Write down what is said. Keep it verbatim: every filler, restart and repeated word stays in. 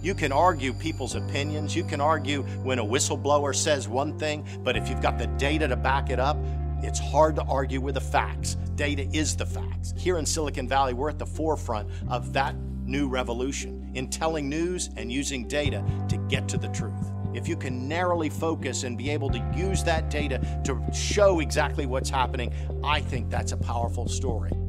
You can argue people's opinions. You can argue when a whistleblower says one thing, but if you've got the data to back it up, it's hard to argue with the facts. Data is the facts. Here in Silicon Valley, we're at the forefront of that new revolution in telling news and using data to get to the truth. If you can narrowly focus and be able to use that data to show exactly what's happening, I think that's a powerful story.